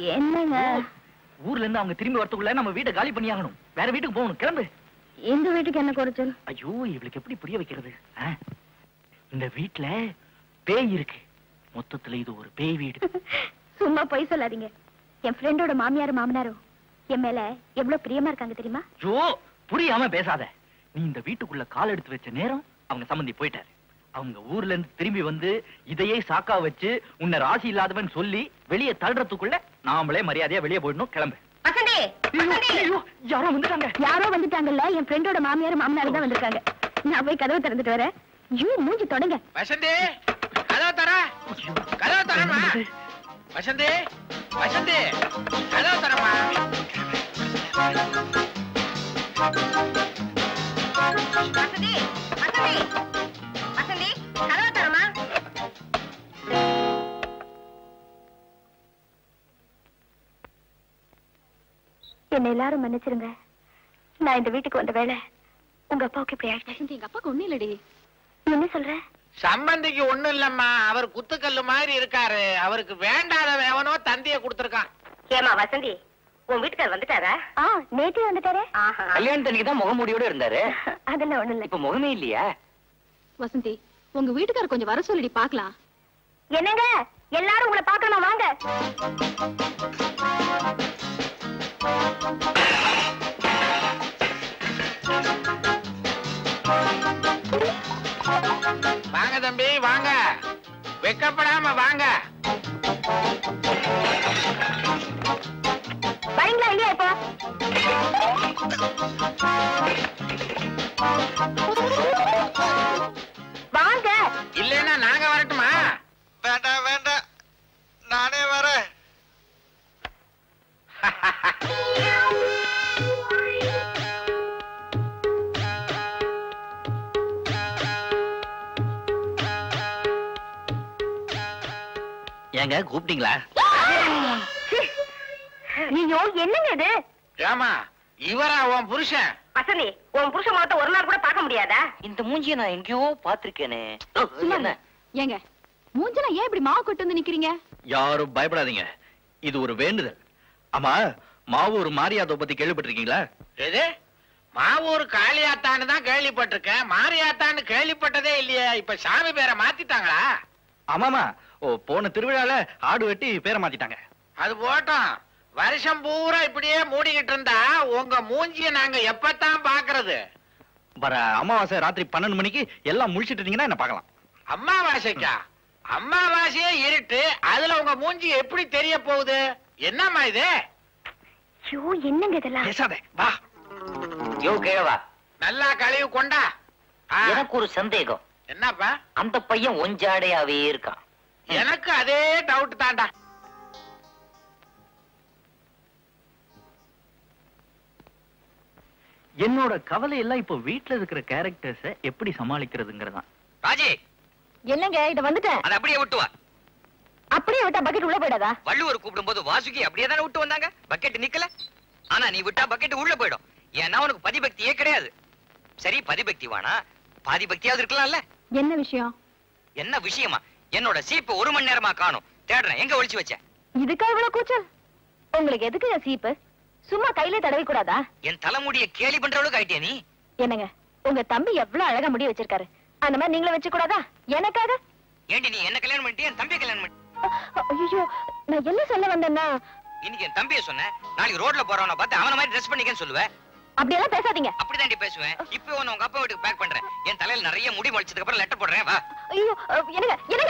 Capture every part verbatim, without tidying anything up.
என்னங்க? ஊர்ல இருந்து அவங்க திரும்பி வரதுக்குள்ள நம்ம வீட்டை காலி பண்ணியாகணும். வேற வீட்டுக்கு போகணும். கிளம்பு. எங்க வீட்டுக்கு என்ன குறைச்சல்? ஐயோ, இவளுக்கு எப்படி புரிய வைக்கிறது? இந்த வீட்டுல பேய் இருக்கு. மொத்தத்துல இது ஒரு பேய் வீடு. சும்மா பொய் சொல்லாதீங்க. என் ஃப்ரெண்டோட மாமியாரும் மாமனாரும் என் மேல எவ்வளவு பிரியமா இருக்காங்க தெரியுமா? ஐயோ, புரியாம பேசாத. நீ இந்த வீட்டுக்குள்ள கால் எடுத்து வச்ச நேரம் அவங்க சம்பந்தி போயிட்டாரு. அவங்க ஊர்ல இருந்து திரும்பி வந்து இதையே சாக்கா வச்சு உன்னை ராசி இல்லாதவன் சொல்லி வெளியே தள்ளுறதுக்குள்ள நாமளே மரியாதையா வெளியே போயிடணும். கிளம்பு. யாரோ வந்துட்டாங்க. யாரோ வந்துட்டாங்கல்ல, என் ஃப்ரெண்டோட மாமியார் மாமனார் தான் வந்திருக்காங்க. நான் போய் கதவை திறந்துட்டு வரேன். ஐயோ, மூஞ்சி தொடங்க. வசந்தி, கதவை தர. கதவை தரமா? வசந்தி, வசந்தி, கதவை தரமா? வசந்தி, வசந்தி, வசந்தி, கதவை தரமா? என்ன எல்லாரும் மன்னிச்சிருங்க. நான் இந்த வீட்டுக்கு வந்த வேலை உங்க அப்பாவுக்கு இப்படி ஆயிடுச்சு. எங்க அப்பாவுக்கு ஒண்ணு இல்லடி. என்ன சொல்ற? சம்பந்திக்கு ஒண்ணும் இல்லம்மா. அவர் குத்துக்கல்லு மாதிரி இருக்காரு. அவருக்கு வேண்டாத எவனோ தந்திய கொடுத்திருக்கான். ஏமா வசந்தி, உன் வீட்டுக்காரர் வந்துட்டாரா? ஆ, நேற்று வந்துட்டாரே. கல்யாணத்தன்னைக்கு தான் முகமூடியோட இருந்தாரு. அதெல்லாம் ஒண்ணு இல்ல. இப்ப முகமே இல்லையா? வசந்தி, உங்க வீட்டுக்காரர் கொஞ்சம் வர சொல்லிடி பாக்கலாம். என்னங்க, எல்லாரும் உங்களை பாக்கணும், வாங்க. வாங்க தம்பி, வாங்க. வெக்கப்படாம வாங்க. வரீங்களா இல்லையா? இப்போ வாங்க. இல்லைன்னா நாங்க வரட்டுமா? வேண்டாம் வேண்டாம், நானே வரேன். ஏங்க கூப்பிட்டீங்களா? ஐயோ, என்னங்க இது? ஏமா, இவரா உன் புருஷன்? வசந்தி, உன் புருஷன் முகத்தை ஒரு நாள் கூட பார்க்க முடியாதா? இந்த மூஞ்சிய நான் எங்கேயோ பாத்திருக்கேனே. என்ன ஏங்க, மூஞ்சல ஏன் இப்படி மாவு கொட்டு வந்து நிக்கிறீங்க? யாரும் பயப்படாதீங்க, இது ஒரு வேண்டுதல். ஆமா, மாவூர் மாரியாத்தோ பத்தி கேள்விப்பட்டிருக்கீங்களா? எது? மாவூர் காளியாத்தான்னு தான் கேள்விப்பட்டிருக்கேன். மாரியாத்தான்னு கேள்விப்பட்டதே இல்லையே. இப்ப சாமி பேரை மாத்திட்டாங்களா? ஆமாமா, ஓ, போன திருவிழால ஆடு வெட்டி பேரை மாத்திட்டாங்க. அது போட்டோம். வருஷம் பூரா இப்படியே மூடிக்கிட்டு இருந்தா உங்க மூஞ்சிய நாங்க எப்பத்தான் பாக்குறது? வர அமாவாசை ராத்திரி பன்னெண்டு மணிக்கு எல்லாம் முழிச்சிட்டு இருந்தீங்கன்னா என்ன பார்க்கலாம். அம்மாவாசைக்கா? அம்மாவாசையே இருட்டு, அதுல உங்க மூஞ்சி எப்படி தெரிய போகுது? என்னம்மா இது? ஐயோ, என்னங்க இதெல்லாம்? பேசாதே, வா. யோ கேவா, நல்லா கழுவி கொண்டா. எனக்கு ஒரு சந்தேகம். என்னப்பா? அந்த பையன் ஒஞ்சாடையாவே இருக்கான். எனக்கு அதே டவுட் தாண்டா. என்னோட கவலை எல்லாம் இப்போ வீட்டுல இருக்கிற கேரக்டர்ஸ எப்படி சமாளிக்கிறதுங்கிறதான். ராஜி, என்னங்க, இத வந்துட்டேன். அதை அப்படியே விட்டு வா. அப்படியே விட்டா பக்கெட் உள்ள போயிடாதா? வள்ளுவர் கூப்பிடும் போது வாசுகி அப்படியே தானே விட்டு வந்தாங்க. பக்கெட் நிக்கல. ஆனா நீ விட்டா பக்கெட் உள்ள போயிடும். ஏன்னா உனக்கு பதிபக்தியே கிடையாது. சரி, பதிபக்தி வானா பாதி பக்தியாவது இருக்கலாம்ல. என்ன விஷயம்? என்ன விஷயமா? என்னோட சீப்பு ஒரு மணி நேரமா காணும். தேடுறேன், எங்க ஒளிச்சு வச்ச? இதுக்கா இவ்வளவு கூச்சல்? உங்களுக்கு எதுக்கு சீப்பு? சும்மா கையில தடவி கூடாதா? என் தலைமுடிய கேலி பண்றவளுக்கு ஆயிட்டியா நீ? என்னங்க, உங்க தம்பி எவ்வளவு அழகா முடி வச்சிருக்காரு. அந்த மாதிரி நீங்களும் வச்சு கூடாதா? எனக்காக? ஏண்டி நீ என்ன கல்யாணம் பண்ணிட்டு என் தம்பி கல்யாணம் பண்ணி? ஐயோ, நான் என்ன சொல்ல வந்தேன்னா, இன்னைக்கு என் தம்பியை சொன்னேன், நாளைக்கு ரோட்ல போறவன பார்த்து அவன மாதிரி ட்ரெஸ் பண்ணிக்கன்னு சொல்லுவேன். அப்படியெல்லாம் பேசாதீங்க. அப்படிதாண்டி பேசுவேன். இப்போ உன்னை உங்க அப்பா வீட்டுக்கு பேக் பண்றேன். என் தலையில நிறைய முடி முளைச்சதுக்கு அப்புறம் லெட்டர் போடுறேன், வா. ஐயோ, என்னங்க என்னங்க,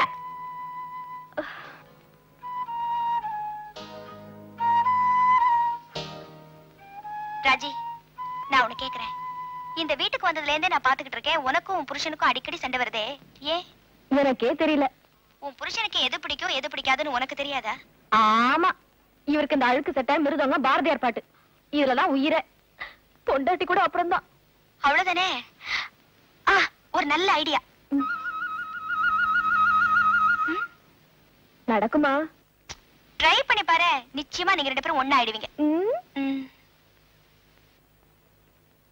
ராஜி, நான் உன்னை கேக்குறேன். இந்த வீட்டுக்கு வந்ததுல இருந்தே நான் பாத்துக்கிட்டு இருக்கேன், உனக்கும் உன் புருஷனுக்கும் அடிக்கடி சண்டை வருதே, ஏன்? எனக்கே தெரியல. உன் புருஷனுக்கு எது பிடிக்கும் எது பிடிக்காதுன்னு உனக்கு தெரியாதா? ஆமா, இவருக்கு இந்த அழுக்கு சட்டை மிருதங்க பாரதியார் பாட்டு இதுலதான் உயிரை. பொண்டாட்டி கூட அப்புறம் தான். அவ்வளவுதானே? ஆ, ஒரு நல்ல ஐடியா. நடக்குமா? ட்ரை பண்ணி பாரு, நிச்சயமா நீங்க ரெண்டு பேரும் ஒண்ணா ஆயிடுவீங்க.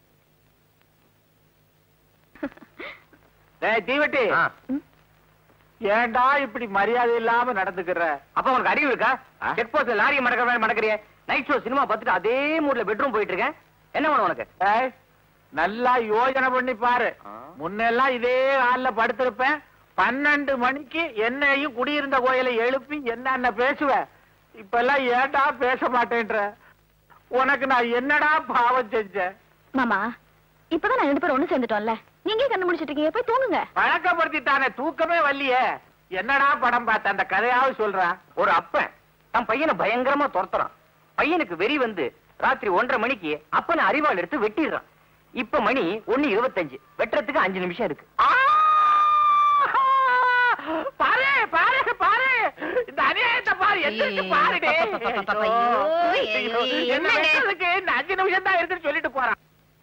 தீவட்டி, ஏன்டா இப்படி மரியாதை இல்லாம நடந்துக்கிற? அப்ப உனக்கு அறிவு இருக்கா? செக் போஸ்ட்ல லாரியை மடக்க மடக்கறிய. நைட் ஷோ சினிமா பார்த்துட்டு அதே மூட்ல பெட்ரூம் போயிட்டு இருக்கேன். என்ன வேணும் உனக்கு? நல்லா யோசனை பண்ணி பாரு. முன்னெல்லாம் இதே ஹால்ல படுத்திருப்பேன். பன்னெண்டு மணிக்கு என்னையும் குடியிருந்த கோயிலை எழுப்பி என்ன பேசுவேன். இப்ப எல்லாம் ஏன்டா பேச மாட்டேன்ற? உனக்கு நான் என்னடா பாவம் செஞ்சேன்? மாமா, இப்பதான் நான் ரெண்டு பேரும் ஒண்ணு சேர்ந்துட்டோம்ல, நீங்க கண்ணு முடிச்சிட்டு இருக்கீங்க, போய் தூங்குங்க. பழக்கப்படுத்திட்டானே, தூக்கமே வரலையே. என்னடா படம் பார்த்த? அந்த கதையாவது சொல்றான். ஒரு அப்பன் தன் பையனை பயங்கரமா துரத்துறான். பையனுக்கு வெறி வந்து ராத்திரி ஒன்றரை மணிக்கு அப்பனை அறிவாள் எடுத்து வெட்டிடுறான். இப்ப மணி ஒண்ணு இருபத்தஞ்சு, வெட்டுறதுக்கு அஞ்சு நிமிஷம் இருக்கு. பாரு பாரு பாரு, இந்த அநியாயத்தை பாரு, எந்திரிச்சு பாருடே. என்ன வெட்டுறதுக்கு இந்த அஞ்சு நிமிஷம் தான் இருக்குன்னு சொல்லிட்டு போறான்.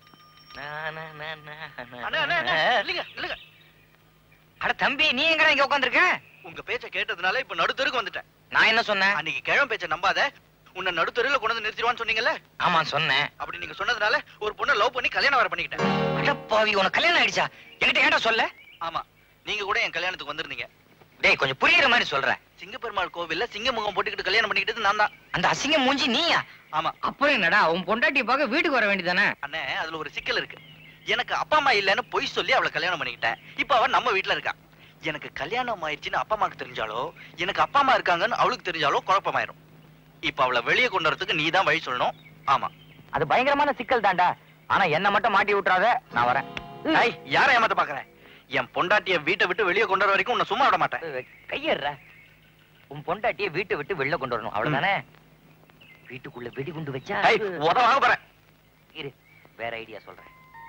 அட தம்பி, நீ எங்கடா இங்க உட்கார்ந்திருக்க? உங்க பேச்ச கேட்டதுனால இப்ப நடுத்தருக்கு வந்துட்டேன். நான் என்ன சொன்னேன்? அன்னைக்கு கிழமை பேச்ச நம்பாத, உன்னை நடுத்தருல கொண்டு வந்து நிறுத்திடுவான்னு சொன்னீங்கல்ல? ஆமா சொன்னேன். அப்படி நீங்க சொன்னதுனால ஒரு பொண்ணை லவ் பண்ணி கல்யாணம் வர பண்ணிக்கிட்டேன். அடப்பாவி, உனக்கு கல்யாணம் ஆயிடுச்சா? என்கிட்ட ஏன்டா சொல்ல? ஆமா, நீங்க கூட என் கல்யாணத்துக்கு வந்திருந்தீங்க. டேய், கொஞ்சம் புரியுற மாதிரி சொல்றேன். சிங்கப்பெருமாள் கோவில்ல சிங்க முகம் போட்டுக்கிட்டு கல்யாணம் பண்ணிக்கிட்டது நான் தான். அந்த அசிங்க மூஞ்சி நீயா? ஆமா. அப்புறம் என்னடா, உன் பொண்டாட்டியை பார்க்க வீட்டுக்கு வர வேண்டியதானே? அண்ணே, அதுல ஒரு சிக்கல் இருக்கு. எனக்கு அப்பா அம்மா இல்லன்னு பொய் சொல்லி அவளை கல்யாணம் பண்ணிக்கிட்டேன். இப்ப அவ நம்ம வீட்டுல இருக்கா. எனக்கு கல்யாணம் ஆயிடுச்சுன்னு அப்பா அம்மாக்கு தெரிஞ்சாலோ, எனக்கு அப்பா அம்மா இருக்காங்கன்னு அவளுக்கு தெரிஞ்சாலோ குழப்பமாயிரும். இப்ப அவளை வெளியே கொண்டு வரதுக்கு நீ தான் வழி சொல்லணும். ஆமா, அது பயங்கரமான சிக்கல் தாண்டா. ஆனா என்ன மட்டும் மாட்டி விட்டுறாத, நான் வரேன். ஐய், யார ஏமாத்த பாக்குறேன்? என் பொண்டாட்டிய வீட்டை விட்டு வெளியே கொண்டு வர வரைக்கும் உன்னை சும்மா விட மாட்டேன். கையற. உன் பொண்டாட்டிய வீட்டை விட்டு வெளில கொண்டு வரணும், அவ்வளவுதானே? வீட்டுக்குள்ள வெடிகுண்டு வச்சா உதவாக போறேன். இரு, வேற ஐடியா சொல்றேன்.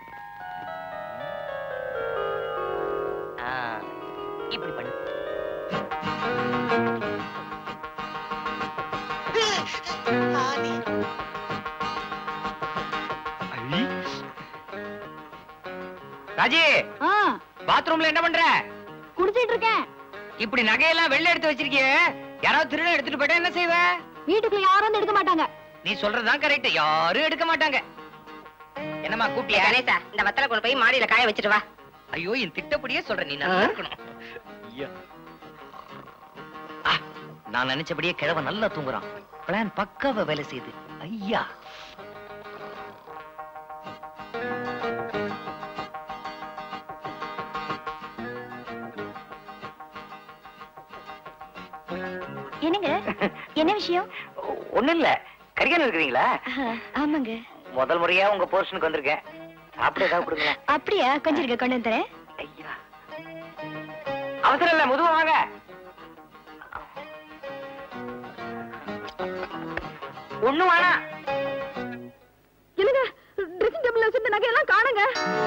இப்படி பண்ணு. ராஜி, பாத்ரூம்ல என்ன பண்ற? குடிச்சிட்டு இருக்கேன். இப்படி நகையெல்லாம் வெளில எடுத்து வச்சிருக்கிய, யாராவது திருட எடுத்துட்டு போயிட்டா என்ன செய்வ? வீட்டுக்குள்ள யாரும் வந்து எடுக்க மாட்டாங்க. நீ சொல்றதுதான் கரெக்ட், யாரும் எடுக்க மாட்டாங்க. என்னம்மா கூப்பிட்டியா? கணேசா, இந்த வத்தல கொண்டு போய் மாடியில காய வச்சிட்டு வா. ஐயோ, என் திட்டப்படியே சொல்ற, நீ நல்லா இருக்கணும். நான் நினைச்சபடியே கிழவ நல்லா தூங்குறான். பிளான் பக்காவா வேலை செய்யுது. ஐயா, என்னங்க, என்ன விஷயம்? ஒண்ணு இல்ல. கரிகாலம் இருக்கிறீங்களா? ஆமாங்க. முதல் முறையா உங்க போர்ஷனுக்கு வந்திருக்கேன். சாப்பிட ஏதாவது கொடுங்களேன். அப்படியா? கொஞ்சம் இருக்க, கொண்டு வந்துறேன். ஐயா, அவசரம் இல்ல, முதுவா வாங்க. ஒண்ணு வேணா. இல்லங்க, ட்ரெஸ்ஸிங் டேபிள்ல வச்சிருந்த நகையெல்லாம் காணுங்க.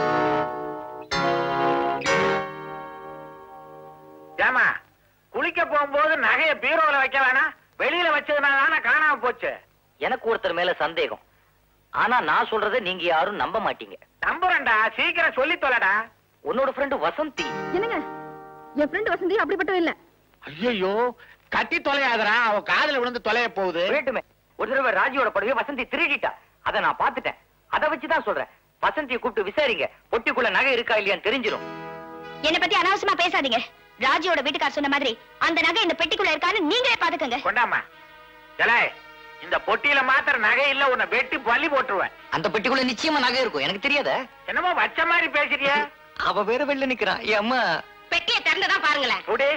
ஏமா, குளிக்க போகும்போது நகைய பீரோல வைக்க வேணாம், வெளியில வச்சதுனால காணாம போச்சு. எனக்கு ஒருத்தர் மேல சந்தேகம். ஆனா நான் சொல்றதை நீங்க யாரும் நம்ப மாட்டீங்க. நம்புறேன்டா, சீக்கிரம் சொல்லி தொலைடா. உன்னோட ஃப்ரெண்டு வசந்தி. என்னங்க, என் ஃப்ரெண்ட் வசந்தி அப்படிப்பட்டவ இல்ல. ஐயோ, கட்டி தொலையாதரா, அவ காதுல விழுந்து தொலைய போகுது. வேட்டுமே, ஒரு தடவை ராஜியோட படவே வசந்தி திருடிட்டா. அதை நான் பாத்துட்டேன். அதை வச்சுதான் சொல்றேன். வசந்தியை கூப்பிட்டு விசாரிங்க, பொட்டிக்குள்ள நகை இருக்கா இல்லையான்னு தெரிஞ்சிடும். என்ன பத்தி அனாவசியமா பேசாதீங்க. ராஜியோட வீட்டுக்கார் சொன்ன மாதிரி அந்த நகை இந்த பெட்டிக்குள்ள இருக்கான்னு நீங்களே பாத்துக்கங்க. கொண்டாமா. ஜலே, இந்த பொட்டியில மாத்திர நகை இல்ல, உன்னை வெட்டி பள்ளி போட்டுருவேன். அந்த பெட்டிக்குள்ள நிச்சயமா நகை இருக்கும், எனக்கு தெரியாத. என்னமோ வச்ச மாதிரி பேசுறிய? அவ வேற வெளில நிக்கிறான். என் அம்மா பெட்டியை திறந்துதான் பாருங்களேன். உடே,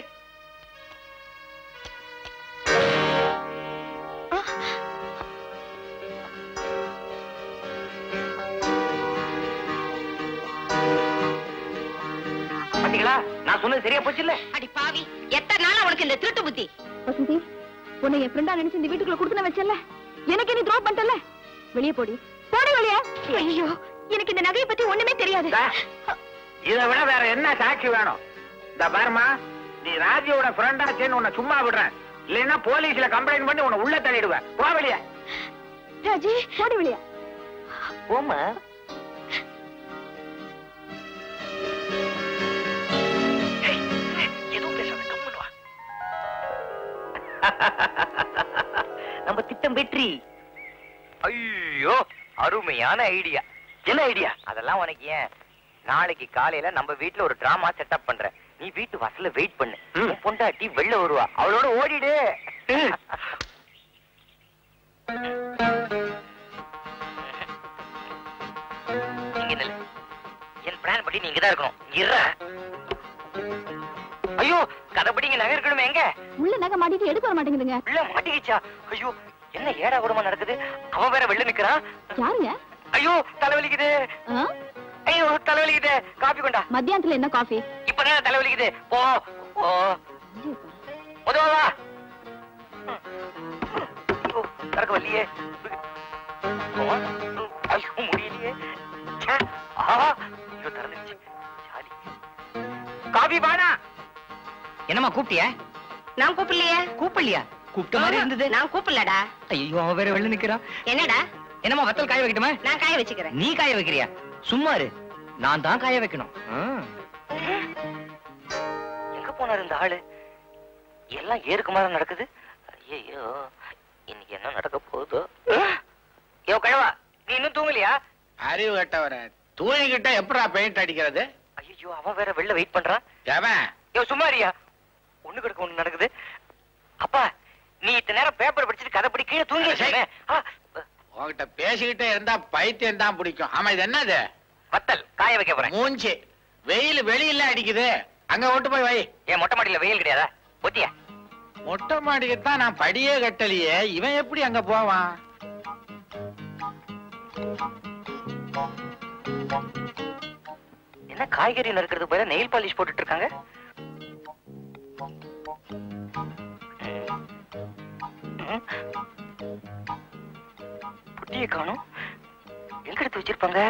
பாத்தீங்களா, நான் சொன்னது சரியா போச்சு இல்ல? அடி பாவி, எத்தனை நாளா உனக்கு இந்த திருட்டு புத்தி? வசந்தி, உன்னை என் ஃப்ரெண்டா நினைச்சு இந்த வீட்டுக்குள்ள குடுத்து வச்சல, எனக்கு நீ த்ரோப் பண்ணிட்டல. வெளியே போடி, போடி வெளியே. ஐயோ, எனக்கு இந்த நகையை பத்தி ஒண்ணுமே தெரியாது. இதை விட வேற என்ன சாட்சி வேணும்? இந்த பாருமா, நீ ராஜியோட ஃப்ரெண்டாச்சேன்னு உன்னை சும்மா விடுறேன், இல்லைன்னா போலீஸ்ல கம்ப்ளைண்ட் பண்ணி உன்னை உள்ள தள்ளிடுவேன். போ வெளியே. ராஜி, போடி வெளியே. போமா. நம்ம திட்டம் வெற்றி. ஐயோ, அருமையான ஐடியா. என்ன ஐடியா? அதெல்லாம் உனக்கு ஏன், நாளைக்கு காலையில நம்ம வீட்டுல ஒரு டிராமா செட்டப் பண்றேன். நீ வீட்டு வாசல்ல வெயிட் பண்ணு. பொண்டாட்டி வெளில வருவா, அவளோட ஓடிடு. என் பிளான் படி நீங்க தான் இருக்கணும். இறா. ஐயோ, கதைப்படி நகை இருக்கணுமே. எங்க உள்ள நகை மாட்டிட்டு எடுக்க வர மாட்டேங்குதுங்க. உள்ள மாட்டிக்கிச்சா? ஐயோ, என்ன ஏடா கூடமா நடக்குது? அவன் வேற வெளில நிக்கிறான். யாருங்க? ஐயோ, தலைவலிக்குது. ஐயோ, தலைவலிக்குது. காபி கொண்டா. மத்தியானத்துல என்ன காஃபி? இப்பதான் தலைவலிக்குது. போ போ. உதவா. கறக்க வரலையே. ஐயோ, முடியலையே. ஐயோ, திறந்துருச்சு. காபி பானா. என்னம்மா கூப்பிட்டிய? நான் கூப்பிடலையே. கூப்பிடலையா? கூப்பிட்ட மாதிரி இருந்தது. நான் கூப்பிடலடா. ஐயோ, அவன் வேற வெளில நிக்கிறான். என்னடா? என்னம்மா வத்தல் காய வைக்கட்டுமா? நான் காய வச்சுக்கிறேன். நீ காய வைக்கிறியா? சும்மா இரு, நான் தான் காய வைக்கணும். எங்க போனாரு இந்த ஆளு? எல்லாம் ஏறுக்கு மாதிரி நடக்குது. ஐயோ, இன்னைக்கு என்ன நடக்க போகுதோ? யோ கழவா, நீ இன்னும் தூங்கலையா? அறிவு கட்டவர தூங்கிக்கிட்ட எப்படா பெயிண்ட் அடிக்கிறது? ஐயோ, அவன் வேற வெளில வெயிட் பண்றான். எவன்? யோ சும்மாரியா, ஒண்ணு கிடக்க ஒண்ணு நடக்குது. அப்பா, நீ இத்தனை நேரம் பேப்பர் படிச்சுட்டு கதை படி கீழே தூங்கி. உன்கிட்ட பேசிக்கிட்டே இருந்தா பைத்தியம் தான் பிடிக்கும். ஆமா, இது என்னது? வத்தல் காய வைக்க போறேன். மூஞ்சி வெயில் வெளியில அடிக்குது, அங்க ஓட்டு போய் வை. ஏன் மொட்டை மாடியில வெயில் கிடையாதா? ஒத்திய மொட்டை மாடிக்கு தான் நான் படியே கட்டலையே, இவன் எப்படி அங்க போவான்? என்ன காய்கறி நறுக்கிறது போல நெயில் பாலிஷ் போட்டுட்டு இருக்காங்க. புட்டியை காணும், எங்க எடுத்து வச்சிருப்பாங்க?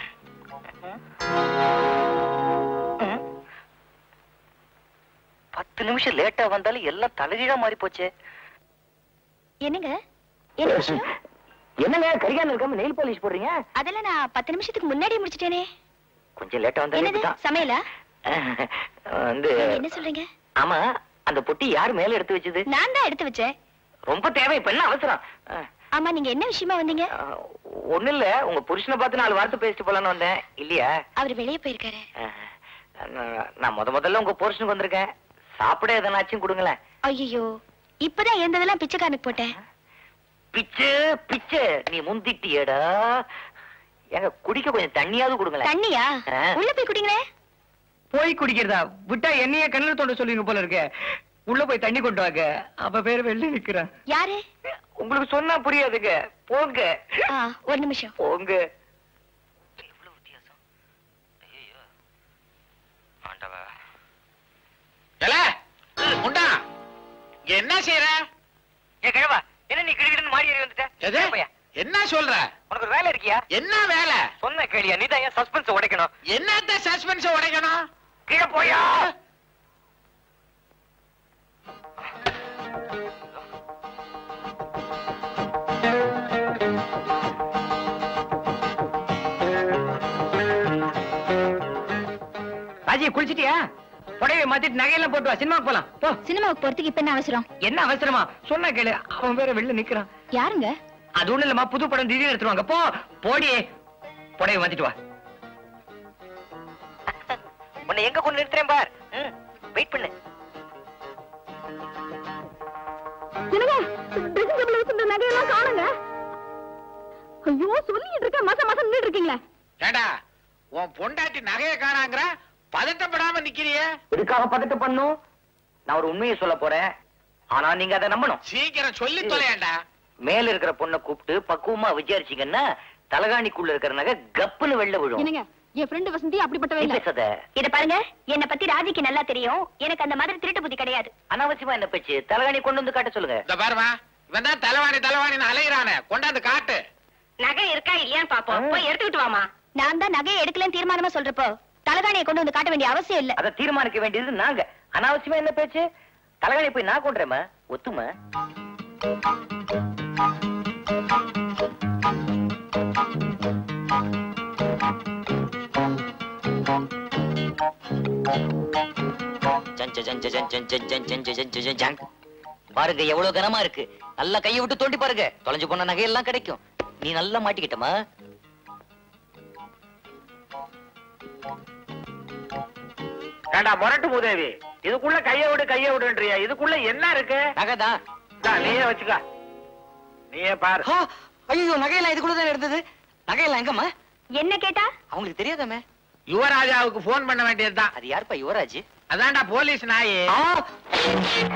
பத்து நிமிஷம் லேட்டா வந்தாலும் எல்லாம் தலைகீழா மாறி போச்சு. என்னங்க? என்ன விஷயம்? என்னங்க கரிகாலம் இருக்காம நெயில் பாலிஷ் போடுறீங்க? அதெல்லாம் நான் பத்து நிமிஷத்துக்கு முன்னாடியே முடிச்சிட்டேனே. கொஞ்சம் லேட்டா வந்தா என்னது சமையலா? வந்து என்ன சொல்றீங்க? ஆமா, அந்த பொட்டி யாரு மேல எடுத்து வச்சது? நான் தான் எடுத்து வச்சேன். ரொம்ப தேவை, இப்ப என்ன அவசரம்? ஆமா, நீங்க என்ன விஷயமா வந்தீங்க? ஒண்ணு இல்ல, உங்க புருஷனை பார்த்து நாலு வார்த்தை பேசிட்டு போலான்னு வந்தேன். இல்லையா? அவர் வெளியே போயிருக்காரு. நான் முத முதல்ல உங்க புருஷனுக்கு வந்திருக்கேன். சாப்பிட எதனாச்சும் கொடுங்களேன். ஐயோ, இப்பதான் இருந்ததெல்லாம் பிச்சைக்காரனுக்கு போட்டேன். பிச்சு பிச்சு நீ முந்திட்டியடா. எங்க குடிக்க கொஞ்சம் தண்ணியாவது கொடுங்களேன். தண்ணியா? உள்ள போய் குடிங்களே. போய் குடிக்கிறதா? விட்டா என்னைய கண்ணுல தோண்ட சொல்லுவீங்க போல இருக்க. உள்ள போய் தண்ணி கொண்டு வாங்க. அப்ப பேரு வெளில நிக்கிறான். யாரு? உங்களுக்கு சொன்னா புரியாதுங்க. போங்க. ஒரு நிமிஷம் போங்க. எவ்வளவு வித்தியாசம். ஐயோ ஆண்டவா. ஏல முண்டா, என்ன செய்யற? ஏ கிழவா, என்ன நீ கிடுகிடுன்னு மாடி ஏறி வந்துட்ட? எது? என்ன சொல்ற? உனக்கு ஒரு வேலை இருக்கியா? என்ன வேலை? சொன்ன கேளியா? நீ தான் ஏன் சஸ்பென்ஸ் உடைக்கணும்? என்னத்த சஸ்பென்ஸ் உடைக்கணும்? கீழே போயா. ராஜி, குளிச்சிட்டியா? புடவை மாத்திட்டு நகையெல்லாம் போட்டு வா, சினிமாவுக்கு போலாம். போ. சினிமாவுக்கு போறதுக்கு இப்ப என்ன அவசரம்? என்ன அவசரமா? சொன்ன கேளு, அவன் வேற வெளில நிக்கிறான். யாருங்க? அது ஒண்ணு இல்லம்மா, புது படம் திடீர்னு எடுத்துருவாங்க. போ போடி, புடவை மாத்திட்டு வா. உன்னை எங்க கொண்டு நிறுத்துறேன் பார். வெயிட் பண்ணு. நகையெல்லாம் காணுங்க. ஐயோ, சொல்லிட்டு இருக்க மாச மாசம் நின்று இருக்கீங்களா? ஏடா, உன் பொண்டாட்டி நகைய காணாங்கற, பதட்டப்படாம நிக்கிறியே. எதுக்காக பதட்டம் பண்ணும்? நான் ஒரு உண்மையை சொல்ல போறேன், ஆனா நீங்க அதை நம்பணும். சீக்கிரம் சொல்லி தொலையேண்டா. மேல இருக்கிற பொண்ணை கூப்பிட்டு பக்குவமா விசாரிச்சீங்கன்னா தலகாணிக்குள்ள இருக்கிற நகை கப்புன்னு வெளில விழும். என்னங்க, என் ஃப்ரெண்ட் வசந்தி அப்படிப்பட்டவே இல்ல. பேசாத. இத பாருங்க, என்ன பத்தி ராஜிக்கு நல்லா தெரியும். எனக்கு அந்த மாதிரி திருட்டு புத்தி கிடையாது. அனாவசியமா என்ன பேச்சு? தலகாணி கொண்டு வந்து காட்ட சொல்லுங்க. இந்த பாருமா, இவன் தான் தலைவாணி தலைவாணின்னு அலையிறானே, கொண்டாந்து காட்டு. நகை இருக்கா இல்லையான்னு பாப்போம். போய் எடுத்துக்கிட்டு வாமா. நான் தான் நகையை எடுக்கலன்னு தீர்மானமா சொல்றப்போ தலகாணியை கொண்டு வந்து காட்ட வேண்டிய அவசியம் இல்ல. அதை தீர்மானிக்க வேண்டியது நாங்க. அனாவசியமா என்ன பேச்சு? தலகாணி போய் நான் கொண்டுறேமா? ஒத்துமா? பாருங்க எவ்வளவு கனமா இருக்கு. நல்லா கையை விட்டு தோண்டி பாருங்க, தொலைஞ்சு போன நகையெல்லாம் கிடைக்கும். நீ நல்லா மாட்டிக்கிட்டமா? ஏண்டா முரட்டு மூதேவி, இதுக்குள்ள கைய விடு கைய விடுன்றியா? இதுக்குள்ள என்ன இருக்கு? நகைதான். நீயே வச்சுக்க, நீயே பாரு. ஐயோ, நகையெல்லாம் இதுக்குள்ளதான் இருந்தது. நகையெல்லாம் எங்கம்மா? என்ன கேட்டா? அவங்களுக்கு தெரியாதாமே. யுவராஜாவுக்கு போன் பண்ண வேண்டியதுதான். அது யாருப்பா யுவராஜ்? அதான்டா போலீஸ் நாயே.